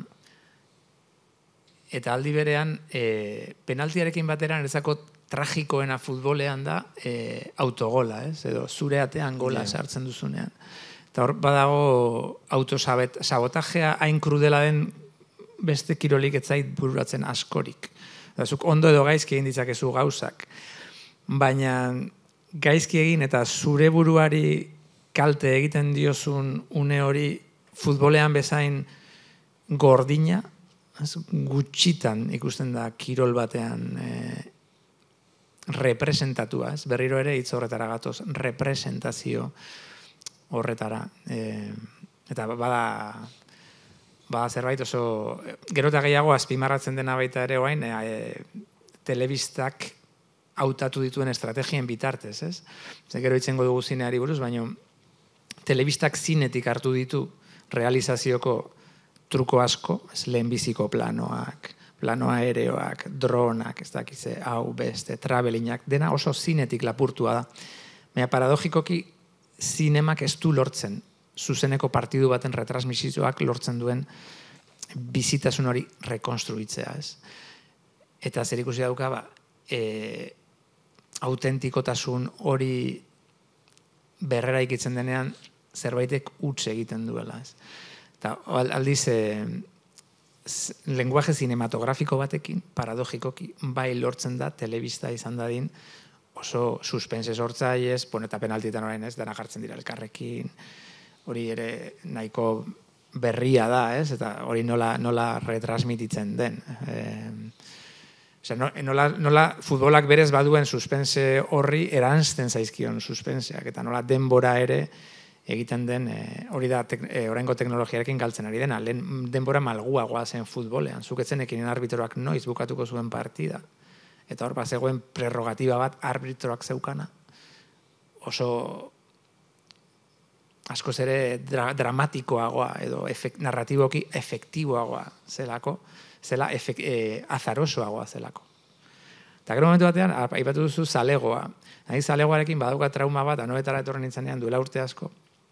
eta aldi berean eh, penaltiarekin bateran ezako tragikoena futbolean da e, autogola, ez? Edo zure atean gola sartzen duzunean. Eta hor badago autosabotajea hain krudela den beste kirolik etzait bururatzen askorik. Eta zuk ondo edo gaizki egin ditzakezu gauzak. Baina gaizki egin eta zure buruari kalte egiten diozun une hori futbolean bezain gordina, gutxitan ikusten da kirol batean e, representatua, ez? Berriro ere hitz horretara gatoz, representazio horretara. E, eta bada, bada zerbait oso, gero eta gehiago azpimarratzen dena baita ere oain, e, telebistak hautatu dituen estrategien bitartez, ez? Ze gero itzengo dugu zineari buruz, baina telebistak zinetik hartu ditu realizazioko truko asko, ez lehenbiziko planoak, plano aereoak, dronak, ez dakize, hau, beste, travelinak, dena oso zinetik lapurtua da. Baina paradogikoki, zinemak ez du lortzen, zuzeneko partidu baten retransmisioak lortzen duen bizitasun hori rekonstruitzea, ez? eta zer ikusi dauka, ba, e, autentikotasun hori berrera ikitzen denean zerbaitek utz egiten duela. Ez. Eta aldiz, e, lenguaje cinematografiko batekin, paradogikoki, bai lortzen da, telebista izan dadin, oso suspense sortzaiez, bon, eta penaltietan orain ez, dena jartzen dira elkarrekin, hori ere nahiko berria da, ez, eta hori nola, nola retransmititzen den. E, Osea, nola, nola futbolak berez baduen suspense horri eranzten zaizkion suspenseak, eta nola denbora ere egiten den, e, hori da tek, e, oraingo teknologiarekin galtzen ari dena, lehen denbora malguagoa zen futbolean, zuketzen ekinen arbitroak noiz bukatuko zuen partida, eta hor, zegoen prerrogatiba bat arbitroak zeukana, oso askoz ere dra, dramatikoagoa, edo efekt, narratiboki efektiboagoa zelako, zela efek, e, azarosoagoa zelako. Eta gero momentu batean, aipatu duzu zalegoa. Nahi zalegoarekin badauka trauma bat, anoetara etorren nintzanean duela urte asko,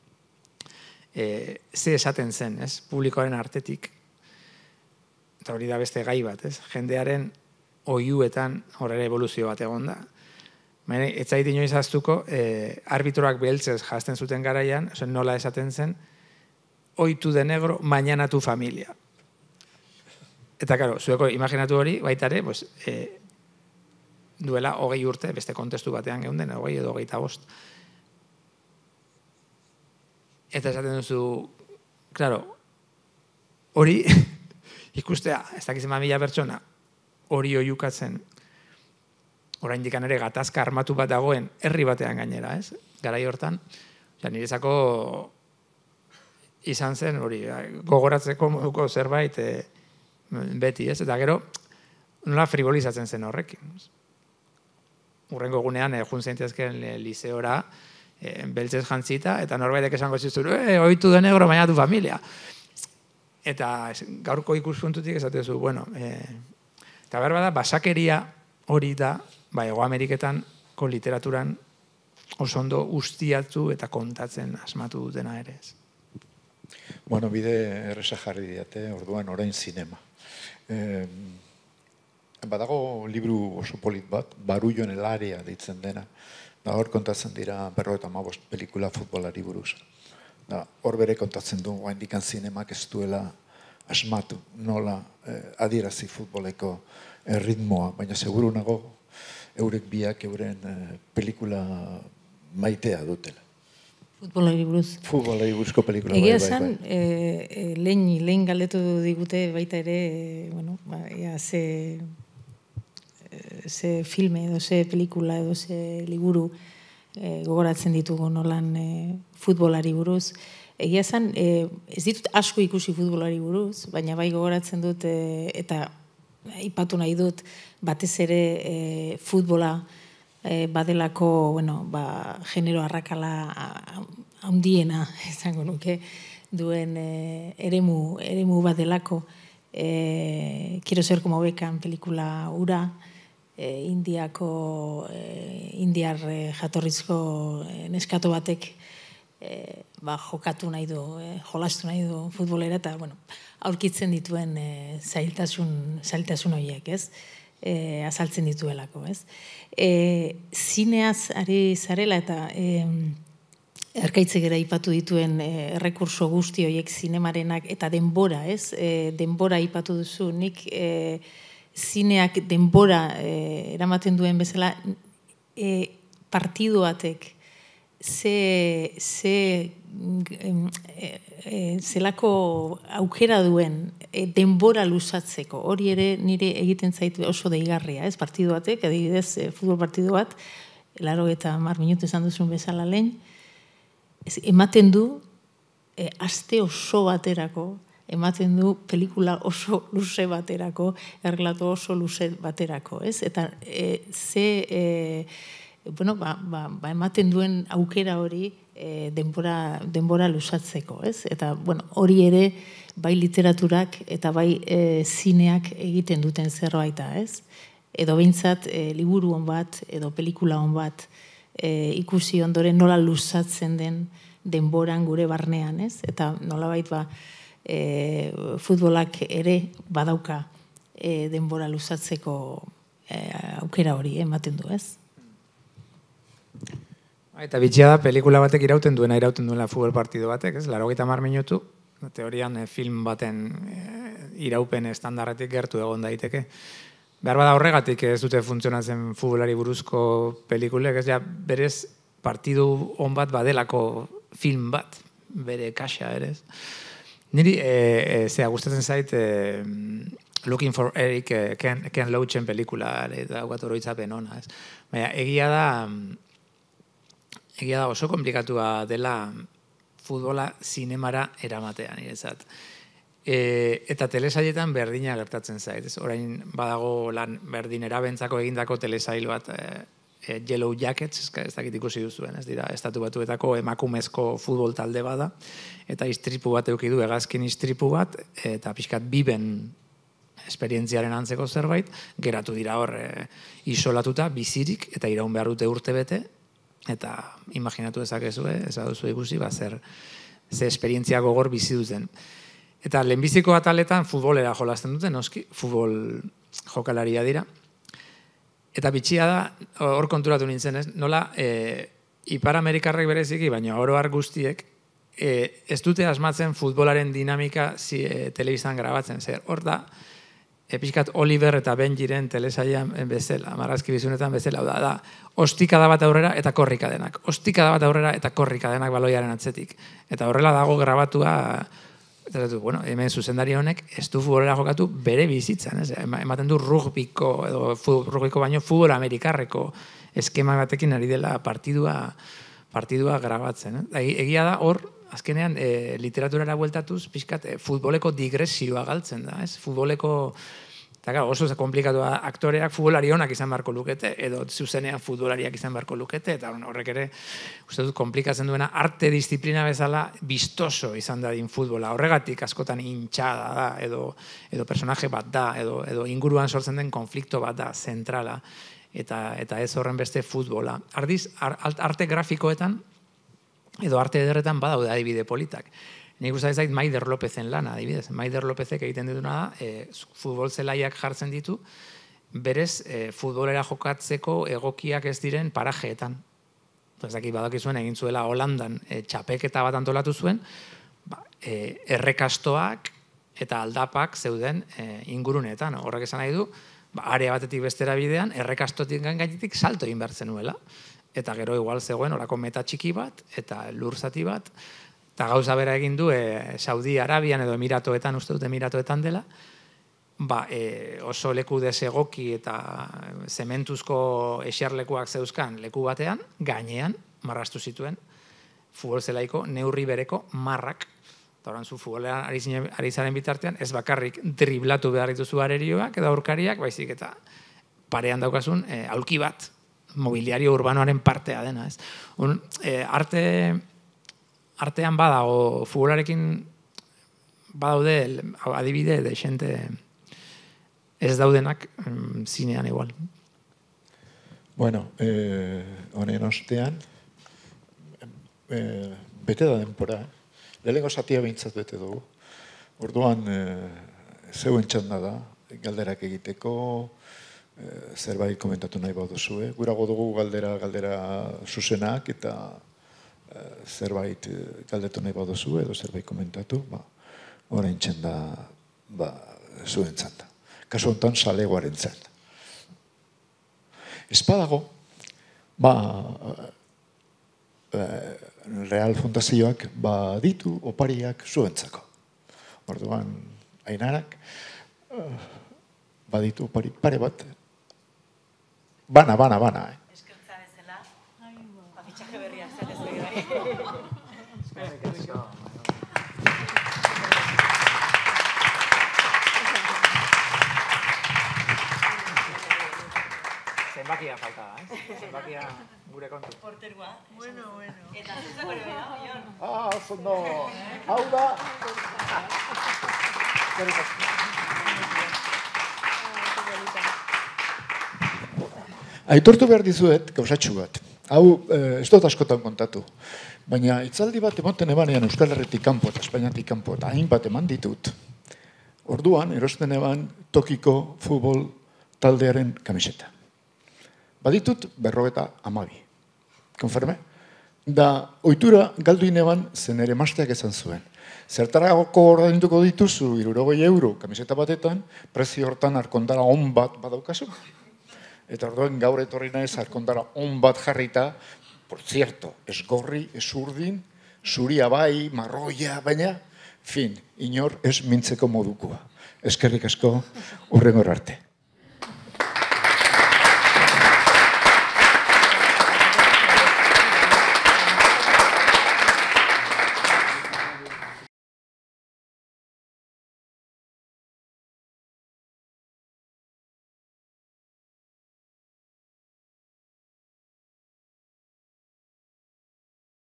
e, ze esaten zen, ez? Publikoaren artetik. Eta hori da beste gai bat, ez? Jendearen oiuetan horre evoluzio bat egon da. Baina, ez zait inoiz aztuko, e, arbitroak beheltzez jazten zuten garaian, nola esaten zen, hoy tu de negro, mañana tu familia. Eta, karo, zueko imaginatu hori, baita ere, pues, e, duela hogei urte, beste kontestu batean geunden, hogei edo hogeita bost. Eta esaten duzu, klaro, hori, ikustea, ez dakizen mila pertsona, hori oiukatzen, orain dikan ere gatazka armatu bat dagoen, herri batean gainera, ez? Garai hortan, niretzako izan zen, hori, gogoratzeko moduko zerbait, e, beti, ez? Eta gero, nola frivolizatzen zen horrekin. Urrengo egunean, e, jun zeintezken e, liseora, e, beltzez jantzita, eta norbaitek esango zizuru, e, oitu de negro, baina tu familia. Eta gaurko ikuspuntutik esatezu, bueno, e, eta behar bada, basakeria hori da, ba, Ego Ameriketan, ko literaturan, oso ondo ustiatu eta kontatzen asmatu dutena ere ez. Bueno, bide erresa jarri diate, orduan orain zinema. Eh, badago libru oso polit bat, Barullo el área deitzen dena. Da, hor kontatzen dira berrogeita hamabost pelikula futbolari buruz. Da, hor bere kontatzen du, oraindikan zinemak ez duela asmatu, nola eh, adierazi futboleko erritmoa, baina seguru nago eurek biak euren eh, pelikula maitea dutela. Futbolari buruz. Futbolari buruzko pelikula. Egia bai, esan, bai, bai. e, e, lehen, lehen galdetu digute baita ere, e, bueno, ba, ea, ze, ze filme edo ze pelikula edo ze liburu e, gogoratzen ditugu nolan e, futbolari buruz. Egia esan, e, ez ditut asko ikusi futbolari buruz, baina bai gogoratzen dut e, eta aipatu nahi dut batez ere e, futbola E, badelako, bueno, ba, genero arrakala handiena, izango nuke, duen e, eremu, eremu badelako. E, Quiero ser como Beckham pelikula ura, e, Indiako, e, indiar e, jatorrizko e, neskato batek e, ba, jokatu nahi du, e, jolastu nahi du futbolera, eta, bueno, aurkitzen dituen e, zailtasun, zailtasun horiek, ez? E, azaltzen dituelako, ez? E, zineaz ari zarela eta e, erkaitzegera ipatu dituen e, errekurso guzti horiek zinemarenak eta denbora, ez? E, denbora ipatu duzu, nik e, zineak denbora e, eramaten duen bezala e, partidu batek ze, ze e, e, zelako aukera duen e, denbora luzatzeko, hori ere nire egiten zaitu oso deigarria, ez? Partidu batek, adibidez, e, futbol partidu bat, laro eta mar minutu esan duzun bezala lehen, ez, ematen du e, aste oso baterako, ematen du pelikula oso luze baterako, errelato oso luze baterako, ez? Eta e, ze... E, bueno, ba, ba, ba ematen duen aukera hori e, denbora, denbora luzatzeko, ez? Eta, bueno, hori ere bai literaturak eta bai e, zineak egiten duten zerbaita, ez? Edo behintzat e, liburu hon bat, edo pelikula hon bat e, ikusi ondoren nola luzatzen den denboran gure barnean, ez? Eta nolabait ba, e, futbolak ere badauka denbora luzatzeko aukera hori ematen du, ez? Eta bitxia da, pelikula batek irauten duena, irauten duela futbol partido batek, ez? Laurogeita hamar minutu, teorian film baten iraupen estandarretik gertu egon daiteke. Behar bada horregatik ez dute funtzionatzen futbolari buruzko pelikulek, ez ja berez partidu on bat badelako film bat, bere kaxa ere. Niri, zera, gustatzen zait, Looking for Eric, Ken Loachen pelikula, eta guat oroitzapen ona, ez? Baina, egia da, egia da oso komplikatua dela futbola zinemara eramatean, niretzat. Eta telesailetan berdina gertatzen zait. Orain badago lan berdin erabentzako egindako telesail bat, Yellow Jackets, ez dakit ikusi duzuen, ez dira, estatu batuetako emakumezko futbol talde bada, eta istripu bat eukidu, hegazkin istripu bat, eta pixkat biben esperientziaren antzeko zerbait, geratu dira hor isolatuta, bizirik, eta iraun behar dute urte bete, eta imaginatu dezakezue, ez baduzu ikusi, zer esperientzia gogor bizi duten. Eta lehenbiziko ataletan futbolera jolasten duten, noski, futbol jokalaria dira. Eta bitxia da, hor konturatu nintzen, ez? Nola, Ipar Amerikarrek bereziki, baina oro har guztiek, ez dute asmatzen futbolaren dinamika telebistan grabatzen, zer, hor da, pixkat Oliver eta Benjiren telesailan bezala, marrazki bizunetan bezala, da, da, ostikada bat aurrera eta korrika denak. Ostikada bat aurrera eta korrika denak baloiaren atzetik. Eta horrela dago grabatua, eta bueno, hemen zuzendari honek ez du futbolera jokatu bere bizitzan, ez? Ematen du rugbiko, edo rugbiko baino futbol amerikarreko eskema batekin ari dela partidua, partidua grabatzen. Egia da hor, azkenean, literaturara bueltatuz, pixkat, futboleko digresioa galtzen da, ez? Futboleko, eta oso komplikatua aktoreak futbolari onak izan beharko lukete, edo zuzenean futbolariak izan beharko lukete, eta horrek ere, uste dut, komplikatzen duena, arte disiplina bezala, bistoso izan dadin futbola. Horregatik askotan intxada da, edo personaje bat da, edo inguruan sortzen den konflikto bat da, zentrala, eta ez horren beste futbola. Ardiz, arte grafikoetan, edo arte ederretan badaude adibide politak. Nik uste zait Maider Lopezen lana, adibidez. Maider Lopezek egiten dituna da, futbol zelaiak jartzen ditu, berez futbolera jokatzeko egokiak ez diren parajeetan. Ez dakit badakizuen egin zuela Holandan txapeketa bat antolatu zuen, errekastoak eta aldapak zeuden inguruneetan. Horrek esan nahi du, area batetik bestera bidean, errekastotik gainetik salto egin behar zenuela. Eta gero igual zegoen orako meta txiki bat, eta lur zati bat, eta gauza bera egin du Saudi Arabian edo Emiratoetan, uste dut Emiratoetan dela, oso leku desegoki eta zementuzko eserlekuak zeuzkan leku batean, gainean, marrastu zituen, futbol zelaiko neurri bereko marrak, eta oran zu futbolean ari zaren bitartean, ez bakarrik driblatu behar dituzu arerioak edo aurkariak, baizik eta parean daukazun aulki bat, mobiliario urbanoaren partea dena, ez. Arte, artean badago, futbolarekin badaude adibide de xente ez daudenak zinean igual. Bueno, honen ostean, bete da denpora, lehenengo zatia behintzat bete dugu. Orduan, zeuen txanda da, galderak egiteko, zerbait komentatu nahi baduzue. Gurago dugu galdera galdera zuzenak eta zerbait galdetu nahi baduzu edo zerbait komentatu, orain txanda zuen txanda. Kasu honetan salegoaren txanda. Espadago, Real Fundazioak ditu opariak zuentzako. Orduan, Ainarak baditu opari pare bat, Bana, bana, bana. Eskertza bezala, afitxaje berria zen ez begirari. Zenbakia falta da, eh? Zenbakia gure kontu. Porterua. Bueno, bueno. Eta zuzen gure bera, Jon. Ah, zondo. Hau da. Aitortu behar dizuet, gauzatxu bat. Hau, ez dut askotan kontatu. Baina, itzaldi bat emoten ebanean Euskal Herretik kanpo eta Espainiatik kanpo eta hainbat eman ditut. Orduan, erosten eban tokiko futbol taldearen kamiseta. Baditut berrogeta amabi. Konferme? Da, ohitura galdu ineban zen ere masteak esan zuen. Zertarako ordainduko dituzu hirurogei euro kamiseta batetan, prezio hortan arkondara on bat badaukazu. Eta orduan gaur etorri naiz arkondara on bat jarrita, por cierto, ez gorri, ez urdin, zuria bai, marroia, baina, fin, inor ez mintzeko modukoa. Eskerrik asko, hurrengor arte.